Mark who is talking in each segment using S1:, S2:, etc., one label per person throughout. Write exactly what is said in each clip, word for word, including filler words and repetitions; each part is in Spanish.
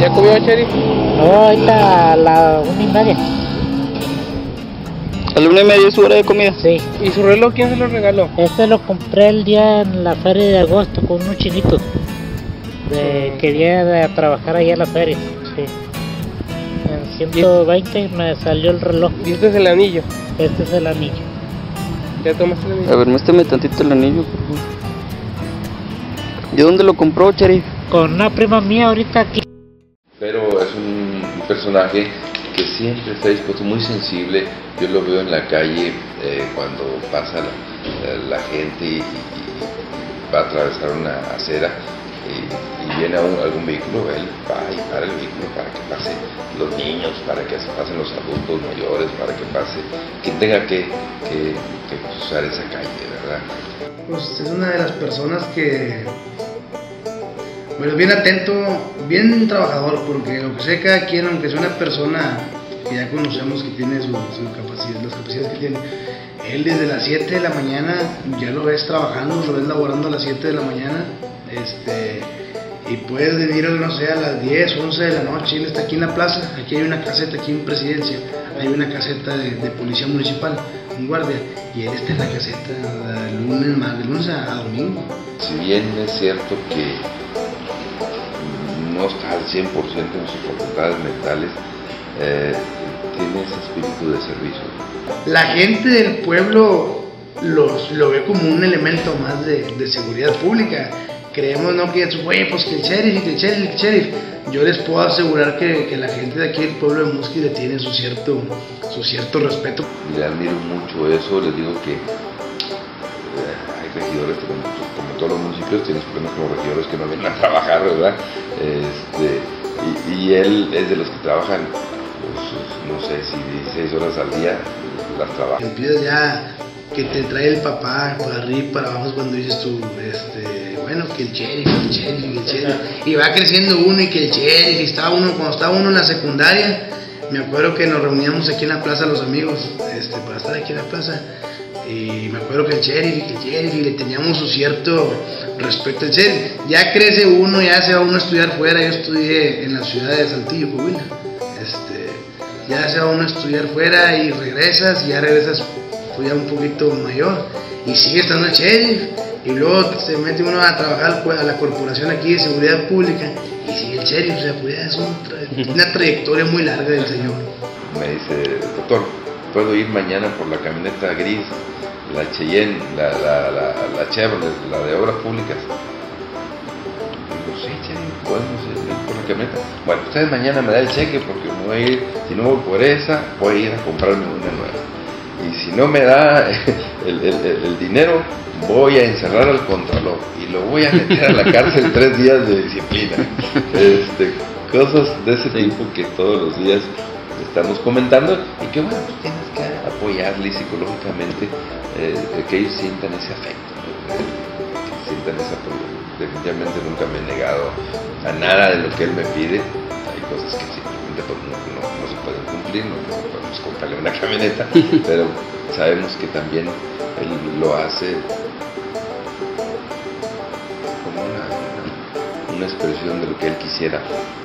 S1: ¿Ya comió, Sheriff?
S2: No, ahorita a la una y media.
S3: ¿A la una y media es su hora de comida?
S2: Sí.
S1: ¿Y su reloj quién se lo regaló?
S2: Este lo compré el día en la feria de agosto con unos chinitos. De, quería de, trabajar allá en la feria. Sí. En ciento veinte me salió el reloj.
S1: ¿Y este es el anillo?
S2: Este es el anillo.
S1: ¿Ya tomaste el anillo?
S3: A ver, muéstrame tantito el anillo, por favor. ¿De dónde lo compró, Sheriff?
S2: Con una prima mía ahorita aquí.
S4: Pero es un personaje que siempre está dispuesto, muy sensible. Yo lo veo en la calle eh, cuando pasa la, la gente y, y, y va a atravesar una acera y, y viene a un, algún vehículo, él va y para el vehículo para que pasen los niños, para que pasen los adultos mayores, para que pase quien tenga que, que, que cruzar esa calle, ¿verdad?
S5: Pues es una de las personas que, bueno, bien atento, bien trabajador, porque lo que sé cada quien, aunque sea una persona que ya conocemos que tiene su, su capacidad, las capacidades que tiene, él desde las siete de la mañana ya lo ves trabajando, lo ves laborando a las siete de la mañana, este, y puedes venir, no sé, a las diez, once de la noche, él está aquí en la plaza, aquí hay una caseta, aquí en Presidencia, hay una caseta de, de policía municipal, un guardia, y él está en la caseta de lunes, más, de lunes a, a domingo.
S4: Si bien es cierto que no está al cien por ciento en sus facultades mentales, eh, tiene ese espíritu de servicio.
S5: La gente del pueblo los, lo ve como un elemento más de, de seguridad pública. Creemos, ¿no?, que güey, pues que el sheriff, que el sheriff, que el sheriff. Yo les puedo asegurar que, que la gente de aquí del pueblo de Musquis le tiene su cierto, su cierto respeto.
S4: Le admiro mucho eso, les digo que eh, hay regidores, como, como todos los municipios, tienes problemas como regidores que no vienen a trabajar, ¿verdad? Este, y, y él es de los que trabajan, pues, no sé, si dieciséis horas al día, las trabaja.
S5: Empiezas ya que te trae el papá para arriba y para abajo cuando dices tú, este, bueno, que el sheriff, el sheriff, el sheriff, y va creciendo uno y que el sheriff, y estaba uno, cuando estaba uno en la secundaria, me acuerdo que nos reuníamos aquí en la plaza los amigos, este, para estar aquí en la plaza, y me acuerdo que el sheriff, y que el sheriff, y le teníamos su cierto respeto al sheriff. Ya crece uno, ya se va uno a estudiar fuera, yo estudié en la ciudad de Saltillo, Coahuila, este, ya se va uno a estudiar fuera y regresas, y ya regresas pues ya un poquito mayor, y sigue estando el sheriff, y luego se mete uno a trabajar pues, a la corporación aquí de seguridad pública, y sigue el sheriff, o sea, pues ya es un tra una trayectoria muy larga del señor.
S4: Me dice, doctor, ¿puedo ir mañana por la camioneta gris, la Cheyenne, la, la, la, la Chevrolet, la de obras públicas? Digo, sí, sheriff, podemos ir por la camioneta. Bueno, ustedes mañana me da el cheque porque me voy a ir, si no voy por esa, voy a ir a comprarme una nueva. Y si no me da el, el, el, el dinero, voy a encerrar al contralor y lo voy a meter a la cárcel tres días de disciplina. Este, cosas de ese tipo que todos los días estamos comentando y que bueno, pues tienes que apoyarle psicológicamente, eh, que ellos sientan ese afecto, ¿no? Que sientan ese apoyo. Definitivamente nunca me he negado a nada de lo que él me pide. Hay cosas que simplemente pues, no, no, no se pueden cumplir, no, no podemos comprarle una camioneta, pero sabemos que también él lo hace como una, una, una expresión de lo que él quisiera.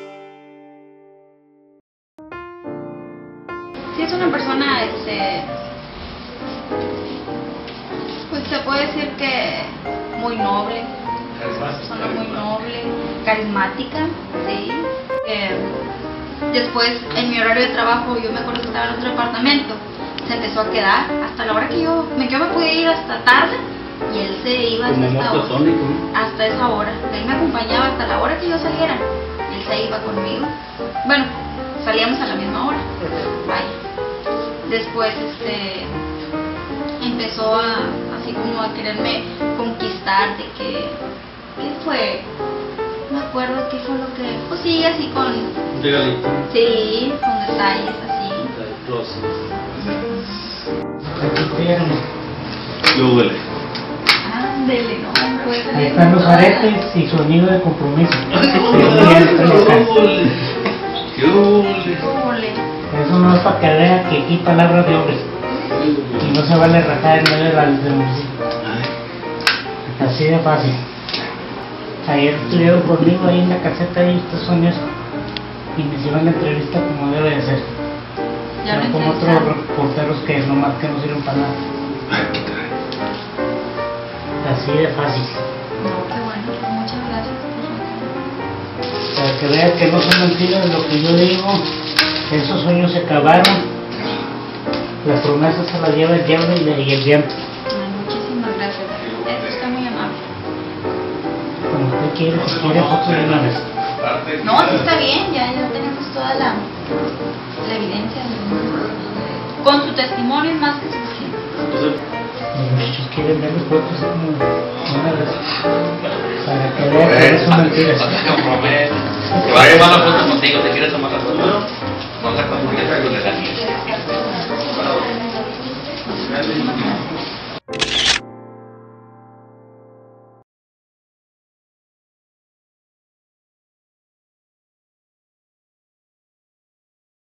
S6: Sí, es una persona, este, pues se puede decir que muy noble, una persona muy noble, carismática, sí. Eh, después, en mi horario de trabajo, yo me acuerdo que estaba en otro departamento, se empezó a quedar hasta la hora que yo, me, yo me podía ir hasta tarde y él se iba hasta esta hora, hasta esa hora. Él me acompañaba hasta la hora que yo saliera, él se iba conmigo. Bueno, salíamos a la misma hora. Vaya. Después, este, empezó a, así como a quererme conquistar, de que, ¿qué fue? No me acuerdo qué fue lo que, pues sí, así con...
S7: Un regalito.
S6: Sí, con detalles así.
S7: Luego huele.
S6: Ándele, no, pues...
S2: Ahí están los aretes y su anillo de compromiso.
S7: ¡Qué ole!
S2: Eso no es para que vea que aquí palabras de hombres. Y no se vale rajar en medio de la luz. Así de fácil. Ayer estuvieron conmigo ahí en la caseta y estos son eso. y me hicieron la entrevista como debe de ser.
S6: Ya lo
S2: No como otros
S6: entrevistaron.
S2: reporteros que nomás que no sirven para nada.
S4: Ay, qué caray.
S2: Así de fácil.
S6: No, qué bueno, muchas gracias.
S2: Para que vean que no son mentiras lo que yo digo, esos sueños se acabaron. Las promesas se las lleva el diablo y el y el viento.
S6: Ay, muchísimas gracias. Eso está muy amable.
S2: Como usted quiere, si quiere fotos de una vez.
S6: No, sí está bien, ya, ya tenemos toda la, la evidencia. Con su testimonio es más que suficiente.
S2: Los muchachos quieren ver las fotos como una vez. Para que vean que no son mentiras.
S7: No te comprometes. Te va a tomar la foto contigo, ¿te quieres tomar la foto? No te comprometas con el Daniel.